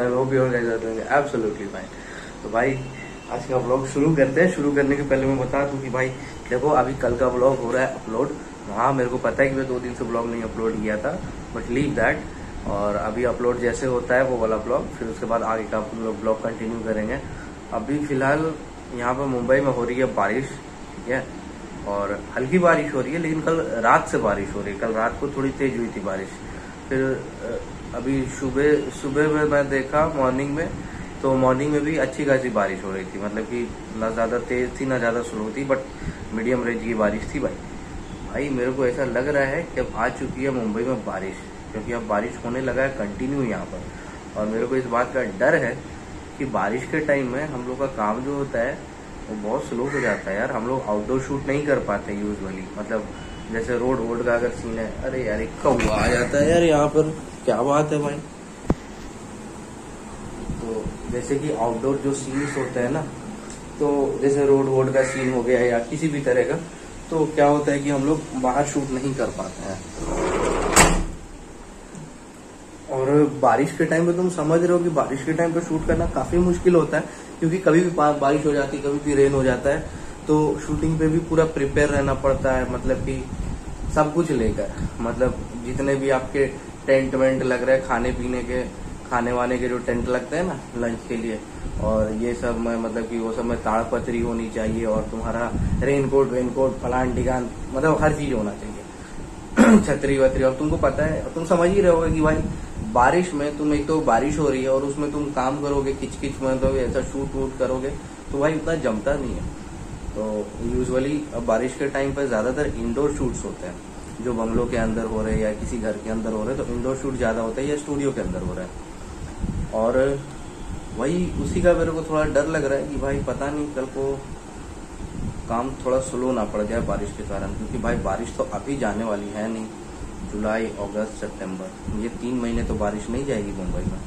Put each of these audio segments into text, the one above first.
I hope you guys are doing absolutely fine. तो भाई आज का व्लॉग शुरू करते हैं। शुरू करने के पहले मैं बता दूं कि भाई देखो अभी कल का व्लॉग हो रहा है अपलोड। हाँ मेरे को पता है कि मैं 2 दिन से व्लॉग नहीं अपलोड किया था, बट लीव दैट। और अभी अपलोड जैसे होता है वो वाला व्लॉग, फिर उसके बाद आगे का व्लॉग कंटिन्यू करेंगे। अभी फिलहाल यहाँ पर मुंबई में हो रही है बारिश, ठीक है, और हल्की बारिश हो रही है, लेकिन कल रात से बारिश हो रही है। कल रात को थोड़ी तेज हुई थी बारिश। फिर अभी सुबह में मैं देखा मॉर्निंग में, तो मॉर्निंग में भी अच्छी खासी बारिश हो रही थी। मतलब कि ना ज़्यादा तेज थी ना ज़्यादा स्लो थी, बट मीडियम रेंज की बारिश थी। भाई मेरे को ऐसा लग रहा है कि अब आ चुकी है मुंबई में बारिश, क्योंकि अब बारिश होने लगा है कंटिन्यू यहाँ पर। और मेरे को इस बात का डर है कि बारिश के टाइम में हम लोग का काम जो होता है वो बहुत स्लो हो जाता है यार। हम लोग आउटडोर शूट नहीं कर पाते यूजुअली। मतलब जैसे रोड का अगर सीन है, अरे यार एक कौवा आ जाता है यार यहाँ पर, क्या बात है भाई। तो जैसे कि आउटडोर जो सीन्स होते हैं ना, तो जैसे रोड का सीन हो गया या किसी भी तरह का, तो क्या होता है कि हम लोग बाहर शूट नहीं कर पाते हैं। और बारिश के टाइम पे तुम समझ रहे हो कि बारिश के टाइम पे शूट करना काफी मुश्किल होता है, क्योंकि कभी भी बारिश हो जाती है, कभी भी रेन हो जाता है। तो शूटिंग पे भी पूरा प्रिपेयर रहना पड़ता है, मतलब कि सब कुछ लेकर, मतलब जितने भी आपके टेंट वेंट लग रहे हैं, खाने वाने के जो टेंट लगते हैं ना लंच के लिए, और ये सब में मतलब कि वो सब में ताड़पत्री होनी चाहिए, और तुम्हारा रेनकोट फलान टिकान, मतलब हर चीज होना चाहिए। छतरी वतरी। और तुमको पता है, तुम समझ ही रहे होगे कि भाई बारिश में तुम, एक तो बारिश हो रही है और उसमें तुम काम करोगे किच में, तो ऐसा शूट वूट करोगे तो भाई उतना जमता नहीं है। तो यूजुअली अब बारिश के टाइम पर ज्यादातर इंडोर शूट्स होते हैं, जो बंगलों के अंदर हो रहे हैं या किसी घर के अंदर हो रहे हैं, तो इंडोर शूट ज्यादा होता है या स्टूडियो के अंदर हो रहा है। और वही उसी का मेरे को थोड़ा डर लग रहा है कि भाई पता नहीं कल को काम थोड़ा स्लो ना पड़ जाए बारिश के कारण, क्योंकि भाई बारिश तो अभी जाने वाली है नहीं। जुलाई, अगस्त, सितंबर, ये 3 महीने तो बारिश नहीं जाएगी मुंबई में।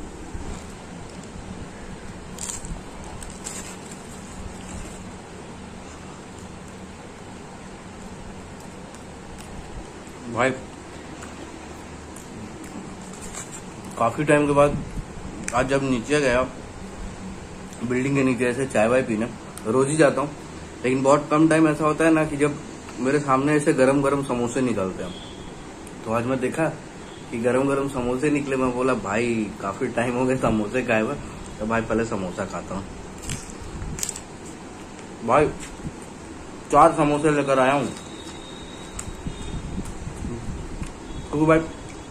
भाई काफी टाइम के बाद आज जब नीचे गया, बिल्डिंग के नीचे ऐसे चाय वाय पीने, रोज ही जाता हूँ, लेकिन बहुत कम टाइम ऐसा होता है ना कि जब मेरे सामने ऐसे गरम गरम समोसे निकलते हैं। तो आज मैं देखा कि गरम गरम समोसे निकले। मैं बोला भाई काफी टाइम हो गए समोसे खाए हुए, तो भाई पहले समोसा खाता हूँ। भाई 4 समोसे लेकर आया हूँ, क्योंकि भाई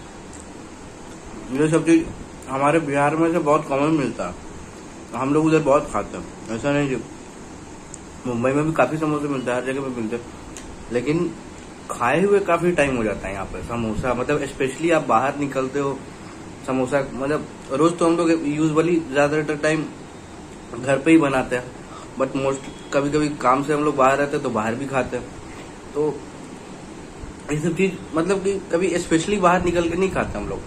ये सब चीज हमारे बिहार में से बहुत कॉमन मिलता है, हम लोग उधर बहुत खाते हैं। ऐसा नहीं कि मुंबई में भी काफी समोसे मिलते हैं, हर जगह पे मिलते हैं, लेकिन खाए हुए काफी टाइम हो जाता है यहाँ पे समोसा। मतलब स्पेशली आप बाहर निकलते हो, समोसा मतलब रोज तो हम लोग यूजुअली ज्यादातर टाइम घर पे ही बनाते हैं, बट मोस्ट कभी कभी काम से हम लोग बाहर रहते हैं तो बाहर भी खाते हैं। तो ये सब चीज मतलब कि कभी स्पेशली बाहर निकल के नहीं खाते हम लोग,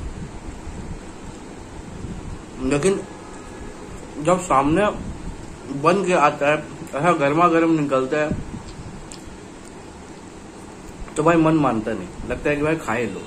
लेकिन जब सामने बन के आता है, ऐसा गर्मा गर्म निकलता है, तो भाई मन मानता नहीं, लगता है कि भाई खाए लो।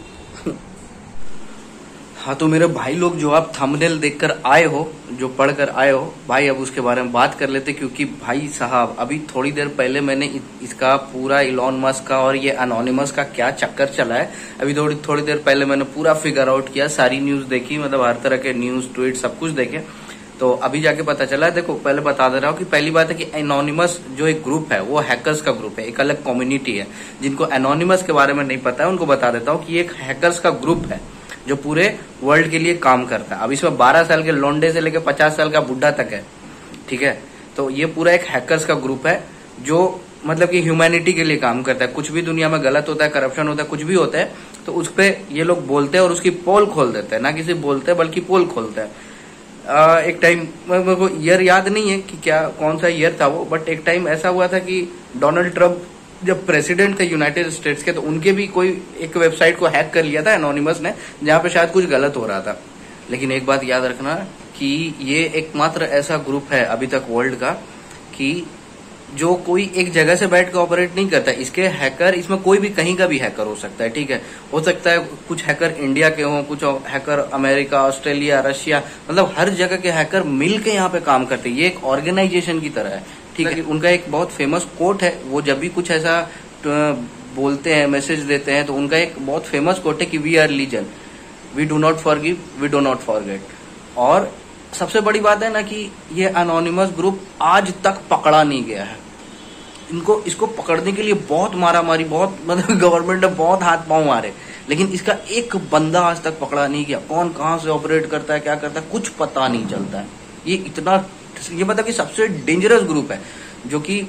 हाँ तो मेरे भाई लोग, जो आप थंबनेल देखकर आए हो, जो पढ़कर आए हो भाई, अब उसके बारे में बात कर लेते, क्योंकि भाई साहब अभी थोड़ी देर पहले मैंने इसका पूरा इलॉन मस्क का और ये एनोनिमस का क्या चक्कर चला है, अभी थोड़ी देर पहले मैंने पूरा फिगर आउट किया, सारी न्यूज देखी, मतलब हर तरह के न्यूज ट्वीट सब कुछ देखे, तो अभी जाके पता चला। देखो पहले बता दे रहा हूँ कि पहली बात है कि एनोनिमस जो एक ग्रुप है वो हैकर्स का ग्रुप है, एक अलग कम्युनिटी है। जिनको एनोनिमस के बारे में नहीं पता है उनको बता देता हूँ कि ये एक हैकर्स का ग्रुप है जो पूरे वर्ल्ड के लिए काम करता है। अब इसमें 12 साल के लौंडे से लेकर 50 साल का बुढ़ा तक है, ठीक है। तो ये पूरा एक हैकर्स का ग्रुप है जो मतलब कि ह्यूमैनिटी के लिए काम करता है। कुछ भी दुनिया में गलत होता है, करप्शन होता है, कुछ भी होता है, तो उस पर ये लोग बोलते हैं और उसकी पोल खोल देते हैं, ना कि सिर्फ बोलते हैं बल्कि पोल खोलते हैं। एक टाइम मेरे को ईयर याद नहीं है कि क्या कौन सा ईयर था वो, बट एक टाइम ऐसा हुआ था कि डोनाल्ड ट्रंप जब प्रेसिडेंट थे यूनाइटेड स्टेट्स के, तो उनके भी कोई एक वेबसाइट को हैक कर लिया था एनोनिमस ने, जहां पे शायद कुछ गलत हो रहा था। लेकिन एक बात याद रखना कि ये एकमात्र ऐसा ग्रुप है अभी तक वर्ल्ड का कि जो कोई एक जगह से बैठ के ऑपरेट नहीं करता। इसके हैकर, इसमें कोई भी कहीं का भी हैकर हो सकता है, ठीक है। हो सकता है कुछ हैकर इंडिया के हों, कुछ हैकर अमेरिका, ऑस्ट्रेलिया, रशिया, मतलब हर जगह के हैकर मिल के यहाँ पे काम करते हैं। ये एक ऑर्गेनाइजेशन की तरह है, ठीक है। उनका एक बहुत फेमस कोट है, वो जब भी कुछ ऐसा बोलते हैं, मैसेज देते हैं, तो उनका एक बहुत फेमस कोट है कि we are legion, we do not forgive, we do not forget. और सबसे बड़ी बात है ना कि ये एनोनिमस ग्रुप आज तक पकड़ा नहीं गया है। इसको पकड़ने के लिए बहुत मारामारी, बहुत मतलब गवर्नमेंट ने बहुत हाथ पांव मारे, लेकिन इसका एक बंदा आज तक पकड़ा नहीं गया। कौन कहां से ऑपरेट करता है, क्या करता है, कुछ पता नहीं चलता है। ये मतलब कि सबसे डेंजरस ग्रुप है, जो कि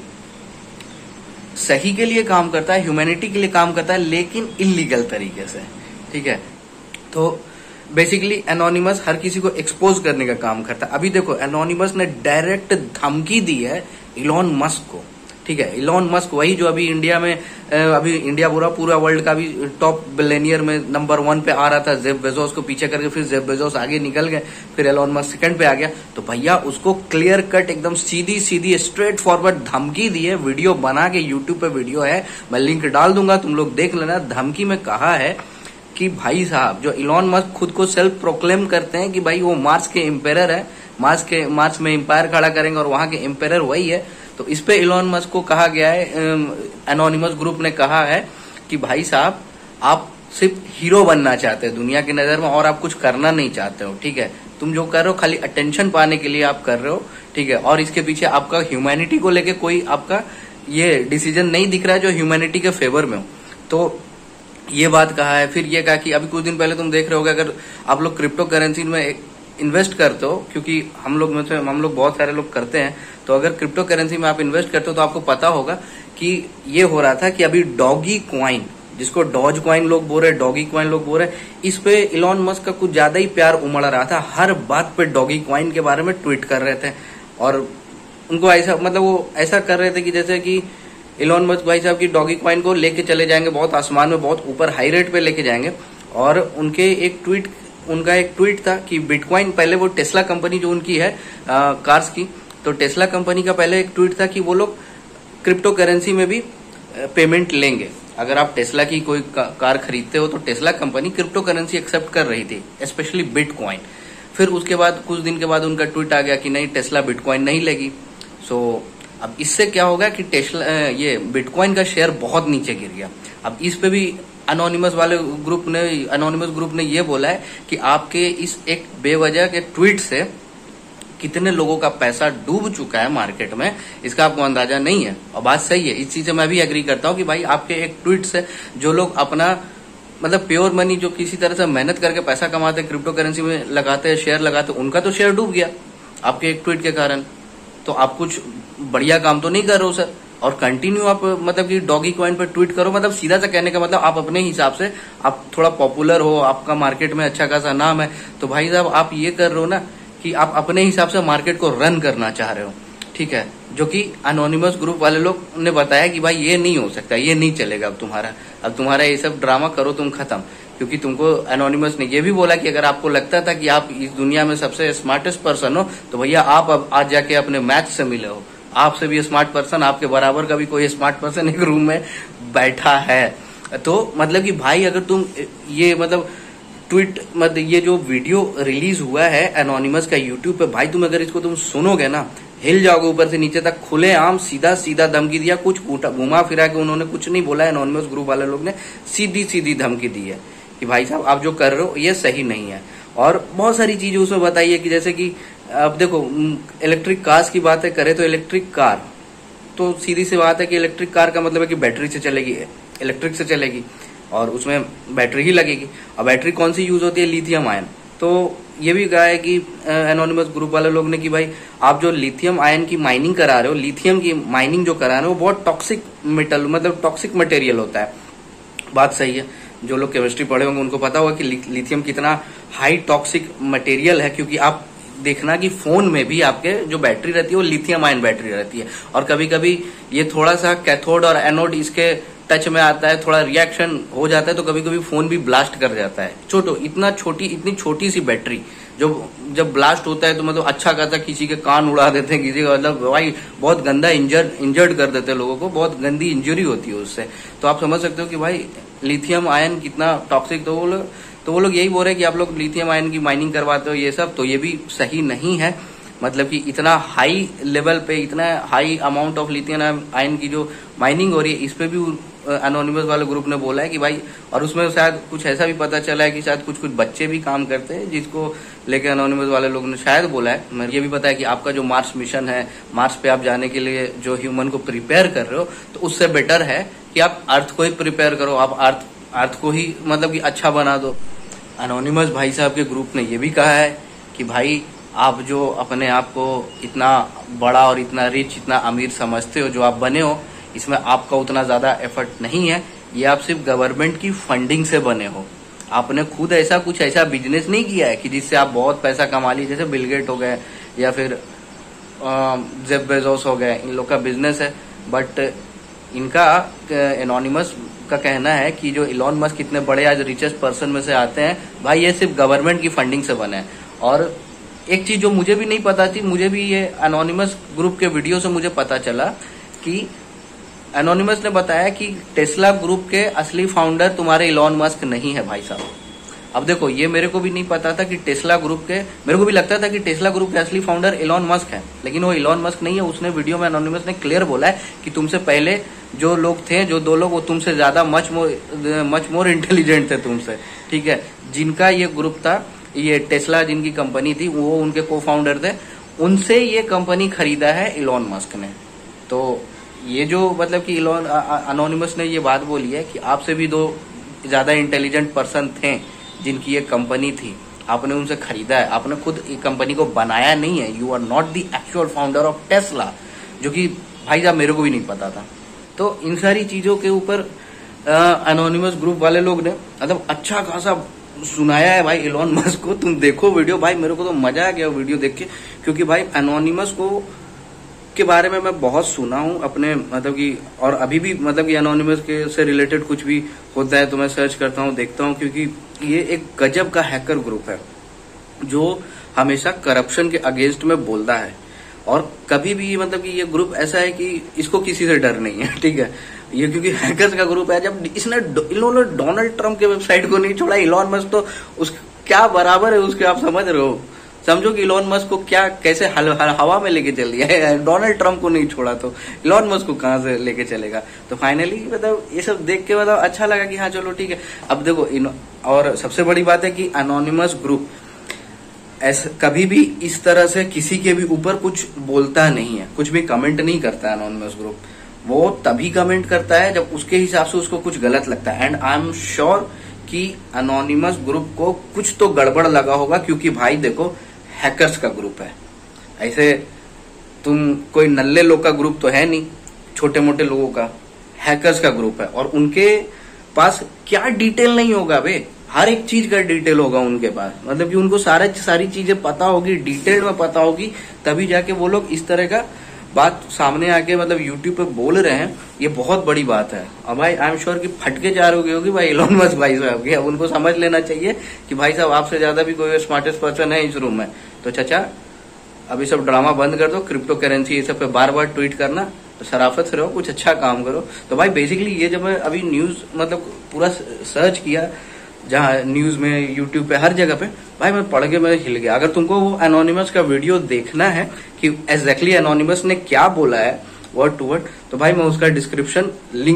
सही के लिए काम करता है, ह्यूमैनिटी के लिए काम करता है, लेकिन इलीगल तरीके से, ठीक है। तो बेसिकली एनोनिमस हर किसी को एक्सपोज करने का काम करता है। अभी देखो, एनोनिमस ने डायरेक्ट धमकी दी है इलॉन मस्क को, ठीक है। इलॉन मस्क वही जो अभी इंडिया में, अभी इंडिया पूरा वर्ल्ड का भी टॉप बिलियनियर में नंबर 1 पे आ रहा था, जेफ बेजोस को पीछे करके, फिर जेफ बेजोस आगे निकल गए, फिर एलॉन मस्क सेकंड पे आ गया। तो भैया उसको क्लियर कट एकदम सीधी स्ट्रेट फॉरवर्ड धमकी दी है, वीडियो बना के यूट्यूब पे वीडियो है, मैं लिंक डाल दूंगा, तुम लोग देख लेना। धमकी में कहा है कि भाई साहब, जो इलॉन मस्क खुद को सेल्फ प्रोक्लेम करते हैं कि भाई वो मार्स के एम्पायर है, मार्स में एम्पायर खड़ा करेंगे और वहां के एम्पायर वही है। तो इस पे इलॉन मस्क को कहा गया है, एनोनिमस ग्रुप ने कहा है कि भाई साहब, आप सिर्फ हीरो बनना चाहते हैं दुनिया की नजर में, और आप कुछ करना नहीं चाहते हो, ठीक है। तुम जो कर रहे हो खाली अटेंशन पाने के लिए आप कर रहे हो, ठीक है। और इसके पीछे आपका ह्यूमैनिटी को लेके कोई आपका ये डिसीजन नहीं दिख रहा है जो ह्यूमैनिटी के फेवर में हो। तो ये बात कहा है। फिर ये कहा कि अभी कुछ दिन पहले तुम देख रहे होगे, अगर आप लोग क्रिप्टो करेंसी में इन्वेस्ट करते हो, क्योंकि हम लोग बहुत सारे लोग करते हैं, तो अगर क्रिप्टो करेंसी में आप इन्वेस्ट करते हो तो आपको पता होगा कि ये हो रहा था कि अभी डॉगी क्वाइन, जिसको डॉज क्वाइन लोग बोल रहे, डॉगी क्वाइन लोग बोल रहे, इस पे इलॉन मस्क का कुछ ज्यादा ही प्यार उमड़ रहा था। हर बात पे डॉगी क्वाइन के बारे में ट्वीट कर रहे थे, और उनको ऐसा, मतलब वो ऐसा कर रहे थे कि जैसे कि इलॉन मस्क भाई साहब की डॉगी क्वाइन को लेके चले जाएंगे बहुत आसमान में, बहुत ऊपर हाई रेट पे लेके जाएंगे। और उनका एक ट्वीट था कि बिटकॉइन, पहले वो टेस्ला कंपनी जो उनकी है कार्स की, तो टेस्ला कंपनी का पहले एक ट्वीट था कि वो लोग क्रिप्टो करेंसी में भी पेमेंट लेंगे। अगर आप टेस्ला की कोई कार खरीदते हो तो Tesla company cryptocurrency accept कर रही थी, स्पेशली बिटकॉइन। फिर उसके बाद कुछ दिन के बाद उनका ट्वीट आ गया कि नहीं, टेस्ला बिटकॉइन नहीं लेगी। सो अब इससे क्या होगा कि टेस्ला, ये बिटकॉइन का शेयर बहुत नीचे गिर गया। अब इस पे भी एनोनिमस ग्रुप ने ये बोला है कि आपके इस एक बेवजह के ट्वीट से कितने लोगों का पैसा डूब चुका है मार्केट में, इसका आपको अंदाजा नहीं है। और बात सही है, इस चीज से मैं भी एग्री करता हूँ कि भाई आपके एक ट्वीट से जो लोग अपना, मतलब प्योर मनी, जो किसी तरह से मेहनत करके पैसा कमाते, क्रिप्टो करेंसी में लगाते हैं, शेयर लगाते, उनका तो शेयर डूब गया आपके एक ट्वीट के कारण। तो आप कुछ बढ़िया काम तो नहीं कर रहे हो सर। और कंटिन्यू आप मतलब कि डॉगी कॉइन पर ट्वीट करो, मतलब सीधा सा कहने का मतलब आप अपने हिसाब से, आप थोड़ा पॉपुलर हो, आपका मार्केट में अच्छा खासा नाम है, तो भाई साहब आप ये कर रहे हो ना कि आप अपने हिसाब से मार्केट को रन करना चाह रहे हो, ठीक है। जो कि एनोनिमस ग्रुप वाले लोग ने बताया कि भाई ये नहीं हो सकता, ये नहीं चलेगा, अब तुम्हारा ये सब ड्रामा करो तुम खत्म। क्योंकि तुमको एनोनिमस ने ये भी बोला कि अगर आपको लगता था कि आप इस दुनिया में सबसे स्मार्टेस्ट पर्सन हो, तो भैया आप अब आज जाके अपने मैथ से मिले हो, आपसे भी स्मार्ट पर्सन, आपके बराबर का भी कोई स्मार्ट पर्सन एक रूम में बैठा है। तो मतलब कि भाई अगर तुम ये मतलब ट्वीट, मतलब ये जो वीडियो रिलीज हुआ है एनोनिमस का यूट्यूब पे, भाई तुम अगर इसको तुम सुनोगे ना, हिल जाओगे ऊपर से नीचे तक। खुलेआम सीधा धमकी दिया, कुछ घुमा फिरा के उन्होंने कुछ नहीं बोला। एनोनिमस ग्रुप वाले लोग ने सीधी धमकी दी है कि भाई साहब आप जो कर रहे हो ये सही नहीं है। और बहुत सारी चीजें उसमें बताई है कि जैसे कि अब देखो, इलेक्ट्रिक कार्स की बातें करें तो इलेक्ट्रिक कार तो सीधी सी बात है कि इलेक्ट्रिक कार का मतलब है कि बैटरी से चलेगी, इलेक्ट्रिक से चलेगी, और उसमें बैटरी ही लगेगी। और बैटरी कौन सी यूज होती है? Lithium ion. तो ये भी कहा है कि एनोनिमस ग्रुप वाले लोग ने कि भाई आप जो लिथियम आयन की माइनिंग करा रहे हो, लिथियम की माइनिंग जो करा रहे हो, वो बहुत टॉक्सिक मेटल, मतलब टॉक्सिक मटेरियल होता है। बात सही है, जो लोग केमिस्ट्री पढ़े होंगे उनको पता होगा कि लिथियम कितना हाई टॉक्सिक मटेरियल है। क्योंकि आप देखना कि फोन में भी आपके जो बैटरी रहती है वो लिथियम आयन बैटरी रहती है, और कभी कभी ये थोड़ा सा कैथोड और एनोड इसके टच में आता है, थोड़ा रिएक्शन हो जाता है, तो कभी कभी फोन भी ब्लास्ट कर जाता है। इतनी छोटी सी बैटरी जब ब्लास्ट होता है तो मतलब अच्छा खासा किसी के कान उड़ा देते हैं, किसी का मतलब भाई बहुत गंदा इंजर्ड कर देते हैं लोगों को, बहुत गंदी इंजरी होती है उससे। तो आप समझ सकते हो कि भाई लिथियम आयन कितना टॉक्सिक। तो वो लोग यही बोल रहे हैं कि आप लोग लिथियम आयन की माइनिंग करवाते हो ये सब, तो ये भी सही नहीं है। मतलब कि इतना हाई लेवल पे, इतना high amount of lithium ion की जो माइनिंग हो रही है, इस पे भी एनोनिमस वाले ग्रुप ने बोला है कि भाई, और उसमें शायद कुछ ऐसा भी पता चला है कि शायद कुछ बच्चे भी काम करते हैं, जिसको लेकर एनोनिमस वाले लोगों ने शायद बोला है। मैं ये भी पता है कि आपका जो मार्स मिशन है, मार्स पे आप जाने के लिए जो ह्यूमन को प्रिपेयर कर रहे हो, तो उससे बेटर है कि आप अर्थ को ही प्रिपेयर करो, आप अर्थ को ही मतलब कि अच्छा बना दो। एनोनिमस भाई साहब के ग्रुप ने ये भी कहा है कि भाई आप जो अपने आप को इतना बड़ा और इतना रिच, इतना अमीर समझते हो, जो आप बने हो, इसमें आपका उतना ज्यादा एफर्ट नहीं है। ये आप सिर्फ गवर्नमेंट की फंडिंग से बने हो। आपने खुद ऐसा बिजनेस नहीं किया है कि जिससे आप बहुत पैसा कमा लीजिए। जैसे बिल गेट हो गए या फिर जेफ बेजोस हो गए, इन लोग का बिजनेस है। बट इनका एनोनिमस का कहना है कि जो इलॉन मस्क इतने बड़े आज रिचेस्ट पर्सन में से आते हैं, भाई ये सिर्फ गवर्नमेंट की फंडिंग से बने हैं। और एक चीज जो मुझे भी नहीं पता थी, मुझे भी ये एनोनिमस ग्रुप के वीडियो से मुझे पता चला कि एनोनिमस ने बताया कि टेस्ला ग्रुप के असली फाउंडर तुम्हारे इलॉन मस्क नहीं है भाई साहब। अब देखो, ये मेरे को भी नहीं पता था कि टेस्ला ग्रुप के, मेरे को भी लगता था कि टेस्ला ग्रुप के असली फाउंडर इलॉन मस्क है, लेकिन वो इलॉन मस्क नहीं है। उसने वीडियो में एनोनिमस ने क्लियर बोला है कि तुमसे पहले जो लोग थे, जो 2 लोग, वो तुमसे ज्यादा मच मोर इंटेलिजेंट थे तुमसे, ठीक है। जिनका ये ग्रुप था, ये टेस्ला जिनकी कंपनी थी, वो उनके को फाउंडर थे, उनसे ये कंपनी खरीदा है इलॉन मस्क ने। तो ये जो मतलब कि एनोनिमस ने ये बात बोली है कि आपसे भी 2 ज्यादा इंटेलिजेंट पर्सन थे जिनकी ये कंपनी थी, आपने उनसे खरीदा है, आपने खुद ये कंपनी को बनाया नहीं है। You are not the actual founder of Tesla, जो कि भाई साहब मेरे को भी नहीं पता था। तो इन सारी चीजों के ऊपर एनोनिमस ग्रुप वाले लोग ने मतलब अच्छा खासा सुनाया है भाई इलॉन मस्क को। तुम देखो वीडियो, भाई मेरे को तो मजा आ गया वीडियो देख के, क्योंकि भाई एनोनिमस को के बारे में मैं बहुत सुना हूं अपने मतलब कि, और अभी भी मतलब कि एनोनिमस के से रिलेटेड कुछ भी होता है तो मैं सर्च करता हूं, देखता हूं, क्योंकि ये एक गजब का हैकर ग्रुप है जो हमेशा करप्शन के अगेंस्ट में बोलता है। और कभी भी मतलब कि ये ग्रुप ऐसा है कि इसको किसी से डर नहीं है, ठीक है। ये क्योंकि हैकर्स का ग्रुप है। जब इन्होंने डोनाल्ड ट्रंप के वेबसाइट को नहीं छोड़ा, इलॉन मस्क तो उस क्या बराबर है उसके, आप समझ रहे हो। समझो कि इलॉन मस्क को क्या कैसे हवा में लेके चल दिया है, डोनाल्ड ट्रंप को नहीं छोड़ा तो इलॉन मस्क को कहां से लेके चलेगा। तो फाइनली मतलब ये सब देख के मतलब अच्छा लगा कि हाँ चलो ठीक है। अब देखो और सबसे बड़ी बात है कि एनोनिमस ग्रुप ऐसा कभी भी इस तरह से किसी के भी ऊपर कुछ बोलता नहीं है, कुछ भी कमेंट नहीं करता है एनोनिमस ग्रुप। वो तभी कमेंट करता है जब उसके हिसाब से उसको कुछ गलत लगता है। एंड आई एम श्योर कि एनोनिमस ग्रुप को कुछ तो गड़बड़ लगा होगा, क्योंकि भाई देखो हैकर्स का ग्रुप है, ऐसे तुम कोई नल्ले लोग का ग्रुप तो है नहीं, छोटे मोटे लोगों का, हैकर्स का ग्रुप है। और उनके पास क्या डिटेल नहीं होगा बे, हर एक चीज का डिटेल होगा उनके पास। मतलब कि उनको सारी चीजें पता होगी, डिटेल में पता होगी, तभी जाके वो लोग इस तरह का बात सामने आके मतलब यूट्यूब पे बोल रहे हैं। ये बहुत बड़ी बात है। और भाई आई एम श्योर कि फटके जा रही होगी भाई इलॉन मस्क भाई साहब की। अब उनको समझ लेना चाहिए कि भाई साहब आपसे ज्यादा भी कोई स्मार्टेस्ट पर्सन है इस रूम में। तो चाचा अभी सब ड्रामा बंद कर दो, क्रिप्टो करेंसी ये सब पे बार बार ट्वीट करना, तो शराफत से रहो, कुछ अच्छा काम करो। तो भाई बेसिकली ये जब मैं अभी न्यूज मतलब पूरा सर्च किया, जहाँ न्यूज में, यूट्यूब पे, हर जगह पे, भाई मैं पढ़ के मैं हिल गया। अगर तुमको वो एनोनिमस का वीडियो देखना है कि एग्जैक्टली एनोनिमस ने क्या बोला है वर्ड टू वर्ड, तो भाई मैं उसका डिस्क्रिप्शन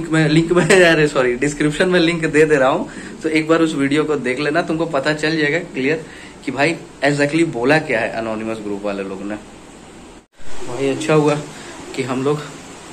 डिस्क्रिप्शन में लिंक दे रहा हूँ। तो एक बार उस वीडियो को देख लेना, तुमको पता चल जाएगा क्लियर कि भाई एग्जैक्टली बोला क्या है एनोनिमस ग्रुप वाले लोगों ने। भाई अच्छा हुआ कि हम लोग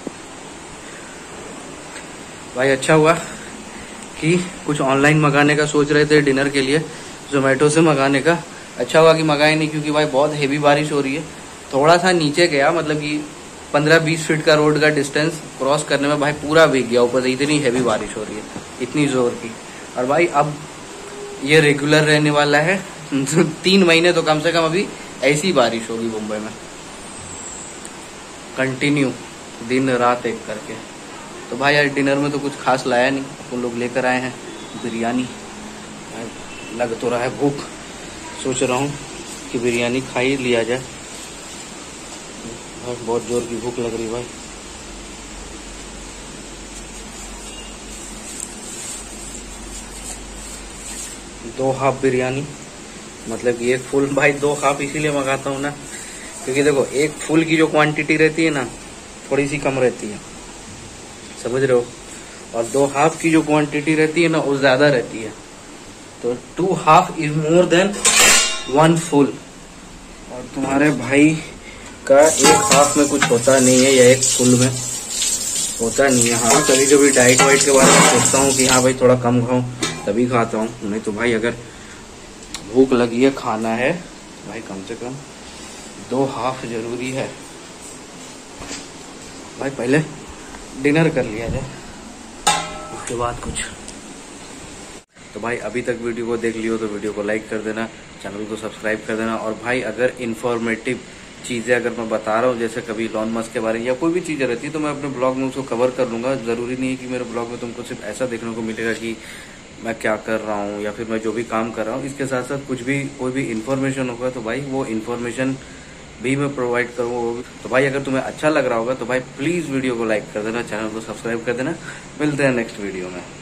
कि कुछ ऑनलाइन मंगाने का सोच रहे थे डिनर के लिए, जोमेटो से मंगाने का। अच्छा हुआ कि मंगाए नहीं, क्योंकि भाई बहुत हेवी बारिश हो रही है। थोड़ा सा नीचे गया, मतलब कि 15-20 फीट का रोड का डिस्टेंस क्रॉस करने में भाई पूरा भीग गया, ऊपर से इतनी हेवी बारिश हो रही है, इतनी जोर की। और भाई अब ये रेगुलर रहने वाला है 3 महीने तो कम से कम अभी ऐसी बारिश होगी मुंबई में, कंटिन्यू दिन रात एक करके। तो भाई यार डिनर में तो कुछ खास लाया नहीं, अपन लोग लेकर आए हैं बिरयानी। लग तो रहा है भूख, सोच रहा हूँ की बिरयानी खा ही लिया जाए। बहुत जोर की भूख लग रही भाई। दो हाफ बिरयानी, मतलब कि एक फुल भाई, दो हाफ इसीलिए मंगाता हूँ ना, क्योंकि देखो एक फुल की जो क्वांटिटी रहती है ना थोड़ी सी कम रहती है, समझ रहे हो, और दो हाफ की जो क्वांटिटी रहती है ना वो ज्यादा रहती है। तो 2 half is more than 1 full. और तुम्हारे भाई का एक हाफ में कुछ होता नहीं है या एक फुल में होता नहीं है। हाँ कभी कभी डाइट वाइट के बारे में सोचता हूँ कि हाँ भाई थोड़ा कम खाऊं तभी खाता हूँ, नहीं तो भाई अगर भूख लगी है खाना है भाई कम से कम 2 हाफ जरूरी है। भाई पहले डिनर कर लिया जाए उसके बाद कुछ। तो भाई अभी तक वीडियो को देख लियो तो वीडियो को लाइक कर देना, चैनल को सब्सक्राइब कर देना। और भाई अगर इन्फॉर्मेटिव चीज़ें अगर मैं बता रहा हूँ, जैसे कभी इलॉन मस्क के बारे में या कोई भी चीज़ें रहती है तो मैं अपने ब्लॉग में उसको कवर कर लूँगा। ज़रूरी नहीं है कि मेरे ब्लॉग में तुमको सिर्फ ऐसा देखने को मिलेगा कि मैं क्या कर रहा हूँ या फिर मैं जो भी काम कर रहा हूँ, इसके साथ साथ कुछ भी कोई भी इन्फॉर्मेशन होगा तो भाई वो इन्फॉर्मेशन भी मैं प्रोवाइड करूँगा। तो भाई अगर तुम्हें अच्छा लग रहा होगा तो भाई प्लीज़ वीडियो को लाइक कर देना, चैनल को सब्सक्राइब कर देना। मिलते हैं नेक्स्ट वीडियो में।